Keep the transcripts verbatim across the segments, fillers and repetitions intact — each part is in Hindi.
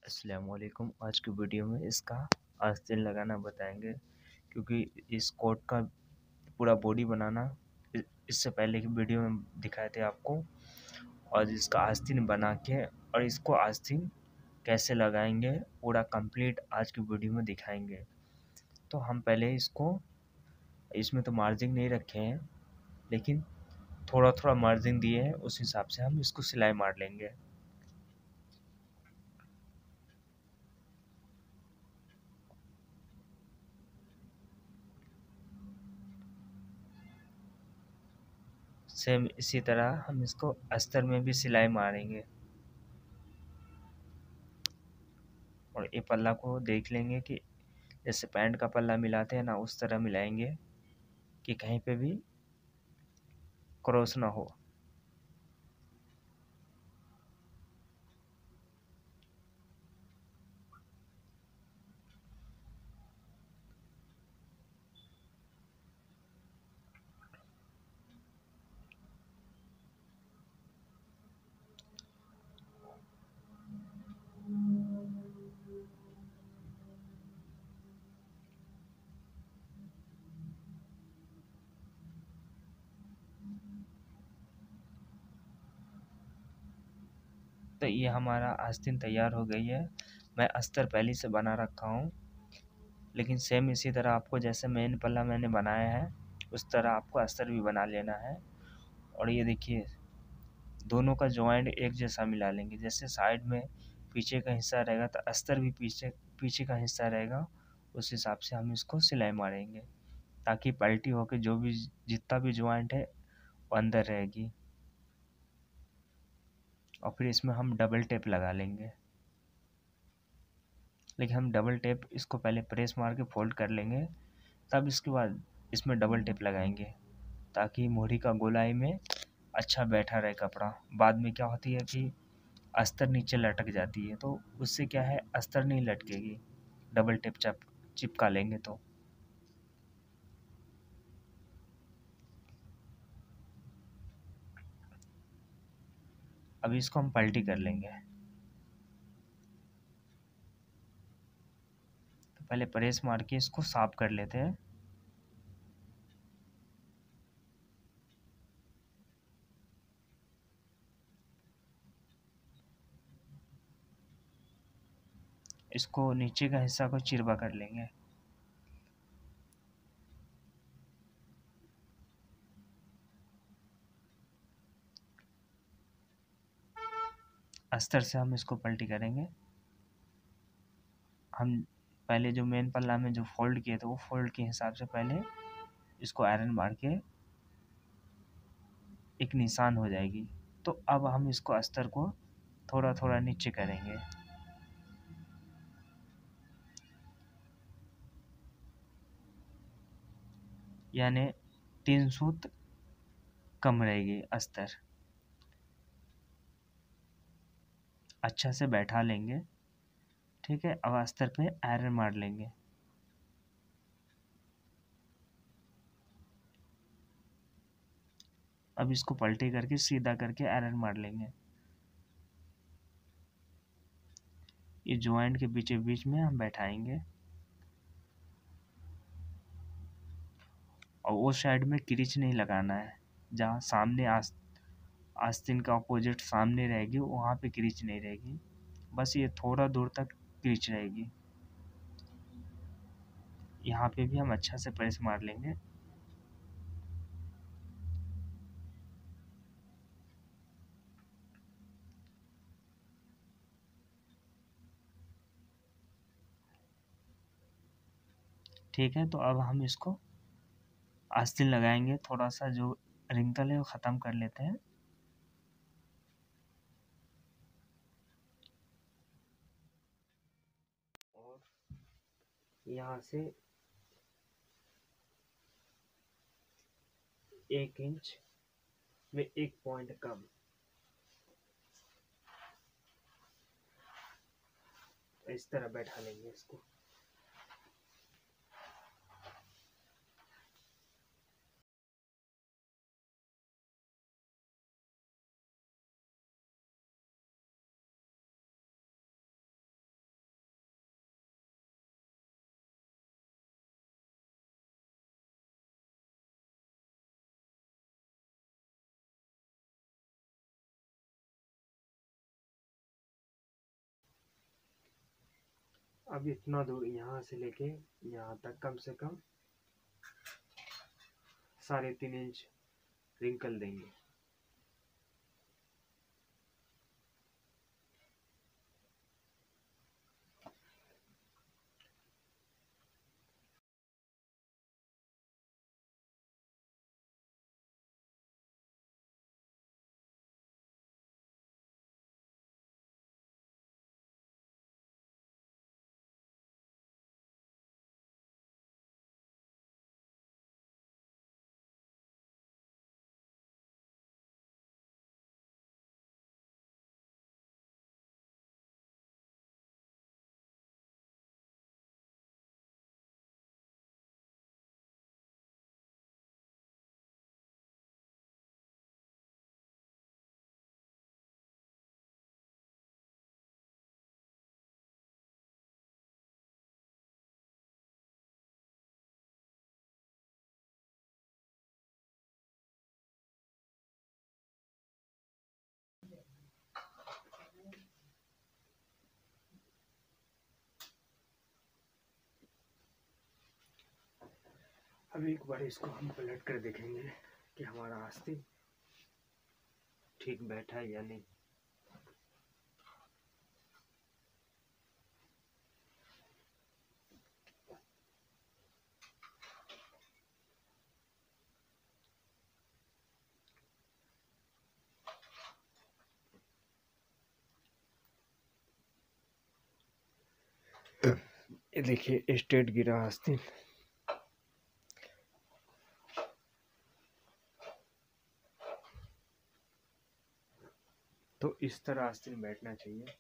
अस्सलाम वालेकुम। आज की वीडियो में इसका आस्तीन लगाना बताएंगे, क्योंकि इस कोट का पूरा बॉडी बनाना इ- इससे पहले की वीडियो में दिखाए थे आपको। और इसका आस्तीन बना के और इसको आस्तीन कैसे लगाएंगे पूरा कंप्लीट आज की वीडियो में दिखाएंगे। तो हम पहले इसको, इसमें तो मार्जिन नहीं रखे हैं, लेकिन थोड़ा थोड़ा मार्जिन दिए हैं, उस हिसाब से हम इसको सिलाई मार लेंगे। सेम इसी तरह हम इसको अस्तर में भी सिलाई मारेंगे। और ये पल्ला को देख लेंगे कि जैसे पैंट का पल्ला मिलाते हैं ना, उस तरह मिलाएंगे कि कहीं पे भी क्रॉस ना हो। तो ये हमारा आस्तीन तैयार हो गई है। मैं अस्तर पहले से बना रखा हूँ, लेकिन सेम इसी तरह आपको जैसे मेन पल्ला मैंने बनाया है उस तरह आपको अस्तर भी बना लेना है। और ये देखिए, दोनों का जॉइंट एक जैसा मिला लेंगे। जैसे साइड में पीछे का हिस्सा रहेगा तो अस्तर भी पीछे पीछे का हिस्सा रहेगा, उस हिसाब से हम इसको सिलाई मारेंगे, ताकि पलटी होकर जो भी जितना भी जॉइंट है वो अंदर रहेगी। और फिर इसमें हम डबल टेप लगा लेंगे। लेकिन हम डबल टेप इसको पहले प्रेस मार के फोल्ड कर लेंगे, तब इसके बाद इसमें डबल टेप लगाएंगे, ताकि मोहरी का गोलाई में अच्छा बैठा रहे कपड़ा। बाद में क्या होती है कि अस्तर नीचे लटक जाती है, तो उससे क्या है, अस्तर नहीं लटकेगी डबल टेप चप चिपका लेंगे तो। अभी इसको हम पलटी कर लेंगे। तो पहले प्रेस मार के इसको साफ कर लेते हैं। इसको नीचे का हिस्सा को चिरबा कर लेंगे। अस्तर से हम इसको पलटी करेंगे। हम पहले जो मेन पल्ला में जो फोल्ड किए थे वो फोल्ड के हिसाब से पहले इसको आयरन मार के एक निशान हो जाएगी। तो अब हम इसको अस्तर को थोड़ा थोड़ा नीचे करेंगे, यानी तीन सूत कम रहेगी अस्तर। अच्छा से बैठा लेंगे। ठीक है, अब अस्तर पे आयरन मार लेंगे। अब इसको पलटी करके सीधा करके आयरन मार लेंगे। ये ज्वाइंट के बीच बीच में हम बैठाएंगे। और वो साइड में क्रीच नहीं लगाना है, जहाँ सामने आस आस्तीन का अपोजिट सामने रहेगी वहाँ पे क्रीच नहीं रहेगी, बस ये थोड़ा दूर तक क्रीच रहेगी। यहाँ पे भी हम अच्छा से प्रेस मार लेंगे। ठीक है, तो अब हम इसको आस्तीन लगाएंगे। थोड़ा सा जो रिंकल है वो ख़त्म कर लेते हैं। और यहाँ से एक इंच में एक पॉइंट कम, इस तरह बैठा लेंगे इसको। अब इतना दूर यहाँ से लेके यहाँ तक कम से कम साढ़े तीन इंच रिंकल देंगे। अब एक बार इसको हम पलट कर देखेंगे कि हमारा आस्तीन ठीक बैठा है या नहीं। ये देखिए स्ट्रेट गिरा आस्तीन। तो इस तरह आस्तीन बैठना चाहिए।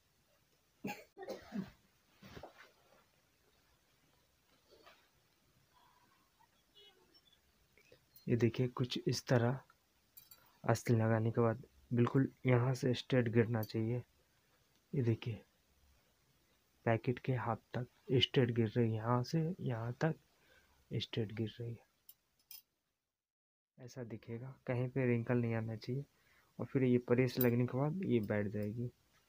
ये देखिए कुछ इस तरह आस्तीन लगाने के बाद बिल्कुल यहाँ से स्ट्रेट गिरना चाहिए। ये देखिए पैकेट के हाथ तक स्ट्रेट गिर रही है, यहाँ से यहाँ तक स्ट्रेट गिर रही है। ऐसा दिखेगा, कहीं पे रिंकल नहीं आना चाहिए। और फिर ये प्रेस लगने के बाद ये बैठ जाएगी।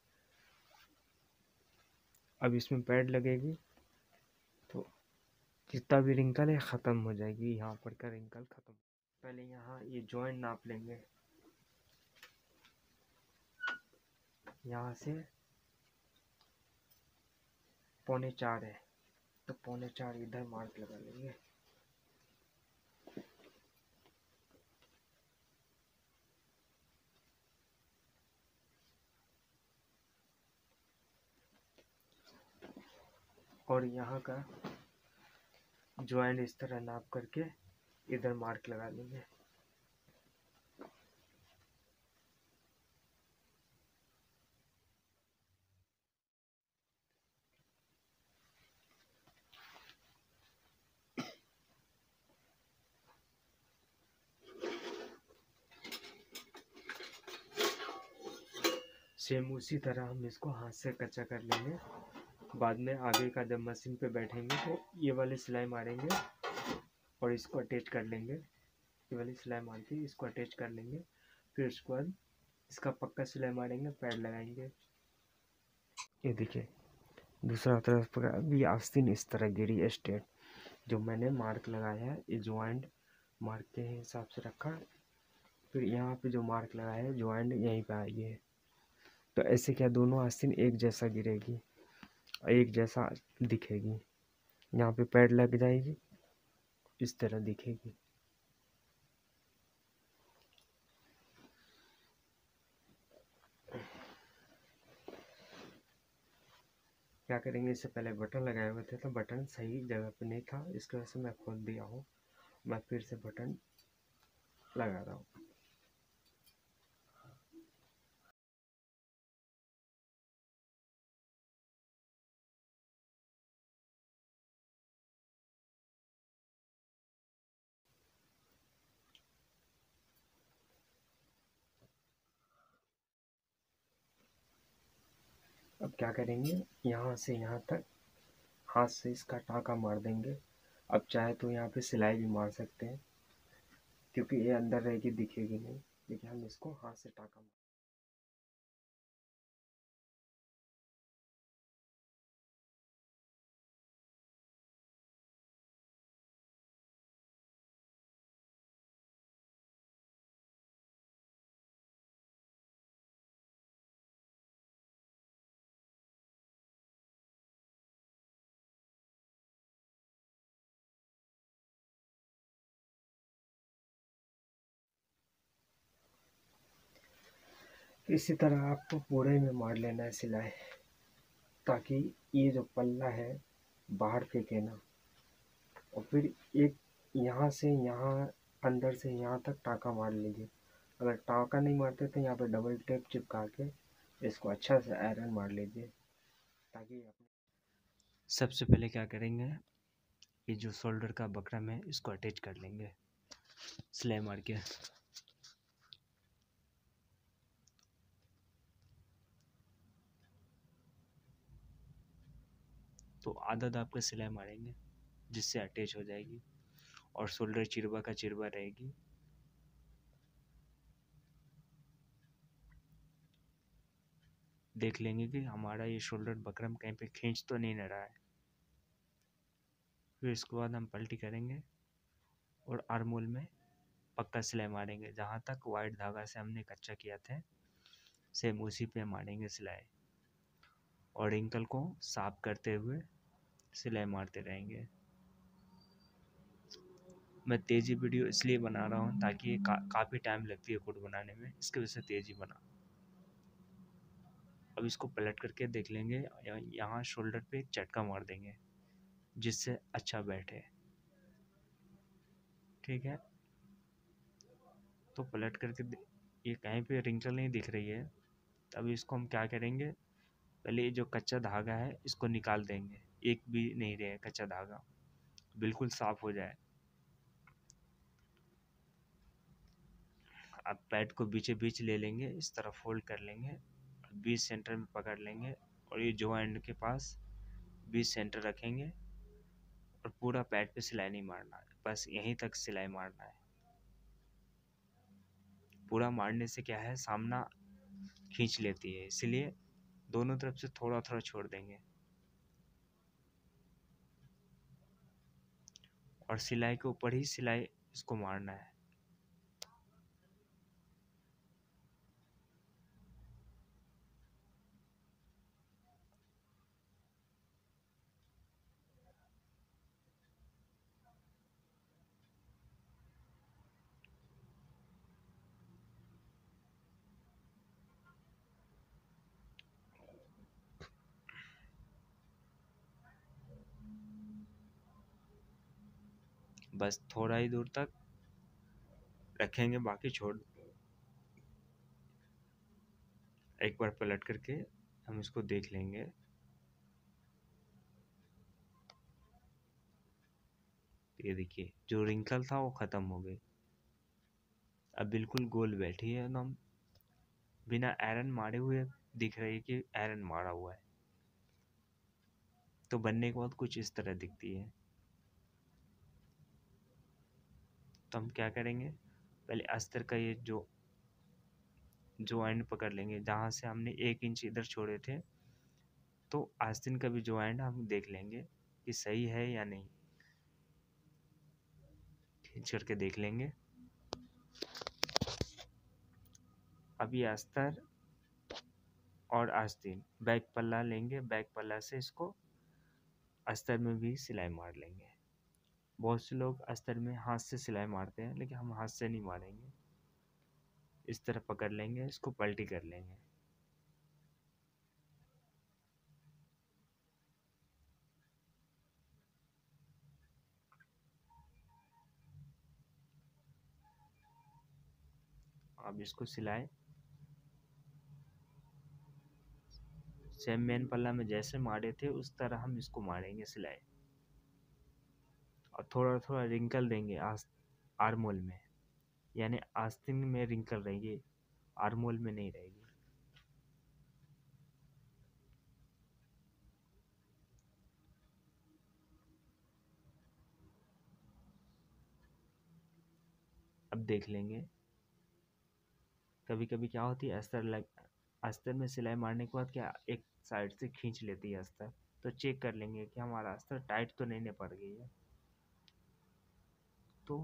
अब इसमें पैड लगेगी तो जितना भी रिंकल है ख़त्म हो जाएगी, यहाँ पर का रिंकल ख़त्म। पहले यहाँ ये जॉइंट नाप लेंगे, यहाँ से पौने चार है तो पौने चार इधर मार्क लगा लेंगे। और यहाँ का जॉइंट इस तरह नाप करके इधर मार्क लगा लेंगे। सेम उसी तरह हम इसको हाथ से कच्चा कर लेंगे। बाद में आगे का जब मशीन पे बैठेंगे तो ये वाली सिलाई मारेंगे और इसको अटैच कर लेंगे। ये वाली सिलाई मार के इसको अटैच कर लेंगे। फिर उसके बाद इसका पक्का सिलाई मारेंगे, पैड लगाएंगे। ये देखिए दूसरा तरफ का भी आस्तीन इस तरह गिरी स्ट्रेट। जो मैंने मार्क लगाया है ये जॉइंट मार्क के हिसाब से रखा। फिर यहाँ पे जो मार्क लगाया है जॉइंट यहीं पे आई है। तो ऐसे क्या दोनों आस्तीन एक जैसा गिरेगी, एक जैसा दिखेगी। यहाँ पे पैड लग जाएगी, इस तरह दिखेगी। क्या करेंगे, इससे पहले बटन लगाए हुए थे तो बटन सही जगह पे नहीं था, इसकी वजह से मैं खोल दिया हूँ। मैं फिर से बटन लगा रहा हूँ। अब क्या करेंगे, यहाँ से यहाँ तक हाथ से इसका टाँका मार देंगे। अब चाहे तो यहाँ पे सिलाई भी मार सकते हैं, क्योंकि ये अंदर रहेगी दिखेगी नहीं, लेकिन हम इसको हाथ से टाँका मार तो इसी तरह आपको पूरे में मार लेना है सिलाई, ताकि ये जो पल्ला है बाहर फेंके ना। और फिर एक यहाँ से यहाँ अंदर से यहाँ तक टाँका मार लीजिए। अगर टाँका नहीं मारते तो यहाँ पे डबल टेप चिपका के इसको अच्छा से आयरन मार लीजिए, ताकि अपने सबसे पहले क्या करेंगे, ये जो शोल्डर का बकरम है इसको अटैच कर लेंगे सिलाई मार के। तो आधा दाब का सिलाई मारेंगे जिससे अटैच हो जाएगी और शोल्डर चिरबा का चिरबा रहेगी। देख लेंगे कि हमारा ये शोल्डर बकरम कहीं पे खींच तो नहीं न रहा है। फिर इसके बाद हम पलटी करेंगे और आर्मोल में पक्का सिलाई मारेंगे। जहाँ तक वाइट धागा से हमने कच्चा किया था सेम उसी पे मारेंगे सिलाई, और रिंकल को साफ करते हुए सिलाई मारते रहेंगे। मैं तेज़ी वीडियो इसलिए बना रहा हूँ ताकि ये का, काफ़ी टाइम लगती है कोड बनाने में, इसकी वजह से तेज़ी बना। अब इसको पलट करके देख लेंगे, यहाँ शोल्डर पे एक झटका मार देंगे जिससे अच्छा बैठे। ठीक है, तो पलट करके ये कहीं पे रिंकल नहीं दिख रही है। तब इसको हम क्या करेंगे, पहले ये जो कच्चा धागा है इसको निकाल देंगे, एक भी नहीं रहे कच्चा धागा, बिल्कुल साफ हो जाए। अब पैड को बीचे बीच ले लेंगे, इस तरह फोल्ड कर लेंगे, बीच सेंटर में पकड़ लेंगे और ये जो एंड के पास बीच सेंटर रखेंगे और पूरा पैड पे सिलाई नहीं मारना है, बस यहीं तक सिलाई मारना है। पूरा मारने से क्या है, सामना खींच लेती है, इसलिए दोनों तरफ से थोड़ा थोड़ा छोड़ देंगे और सिलाई के ऊपर ही सिलाई इसको मारना है। बस थोड़ा ही दूर तक रखेंगे, बाकी छोड़। एक बार पलट करके हम इसको देख लेंगे। ये देखिए जो रिंकल था वो ख़त्म हो गई, अब बिल्कुल गोल बैठी है एकदम, बिना आयरन मारे हुए दिख रही है कि आयरन मारा हुआ है। तो बनने के बाद कुछ इस तरह दिखती है। तो हम क्या करेंगे, पहले अस्तर का ये जो जो एंड पकड़ लेंगे, जहाँ से हमने एक इंच इधर छोड़े थे, तो आस्तीन का भी जो एंड हम देख लेंगे कि सही है या नहीं, खींच करके देख लेंगे। अब ये अस्तर और आस्तीन बैक पल्ला लेंगे, बैक पल्ला से इसको अस्तर में भी सिलाई मार लेंगे। बहुत से लोग अस्तर में हाथ से सिलाई मारते हैं, लेकिन हम हाथ से नहीं मारेंगे। इस तरह पकड़ लेंगे, इसको पलटी कर लेंगे। अब इसको सिलाई सेम मेन पल्ला में जैसे मारे थे उस तरह हम इसको मारेंगे सिलाई, और थोड़ा थोड़ा रिंकल देंगे आस आर्मोल में, यानी आस्तीन में रिंकल रहेगी, आर्मोल में नहीं रहेगी। अब देख लेंगे, कभी कभी क्या होती है, अस्तर लग अस्तर में सिलाई मारने के बाद क्या एक साइड से खींच लेती है अस्तर, तो चेक कर लेंगे कि हमारा अस्तर टाइट तो नहीं न पड़ गई है। तो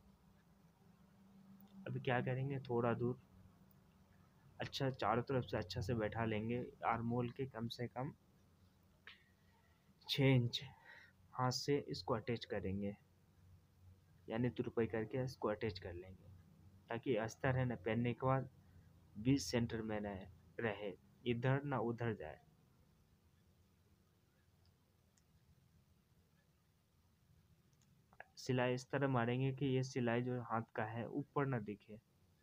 अभी क्या करेंगे, थोड़ा दूर अच्छा चारों तरफ से अच्छा से बैठा लेंगे, आर्मोल के कम से कम छः इंच हाथ से इसको अटैच करेंगे, यानी तुरपाई करके इसको अटैच कर लेंगे, ताकि अस्तर है ना पहनने के बाद बीच सेंटर में रहे रहे इधर ना उधर जाए। सिलाई इस तरह मारेंगे कि ये सिलाई जो हाथ का है ऊपर ना दिखे।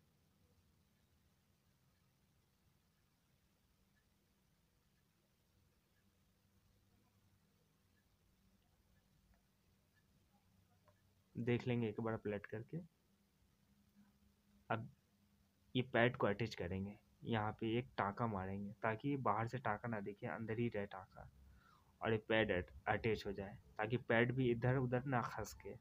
देख लेंगे एक बार प्लेट करके। अब ये पैड को अटैच करेंगे, यहाँ पे एक टाँका मारेंगे ताकि बाहर से टाँका ना दिखे, अंदर ही रहे टाँका, और ये पैड अटैच हो जाए ताकि पैड भी इधर उधर ना खसके।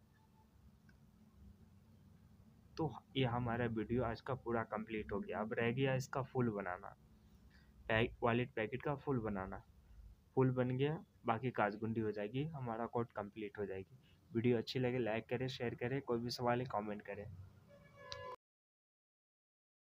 तो ये हमारा वीडियो आज का पूरा कंप्लीट हो गया। अब रह गया इसका फुल बनाना, पैक वॉलेट पैकेट का फुल बनाना। फुल बन गया, बाकी काजगुंडी हो जाएगी, हमारा कोड कंप्लीट हो जाएगी। वीडियो अच्छी लगे लाइक करें, शेयर करें, कोई भी सवाल है कमेंट करें।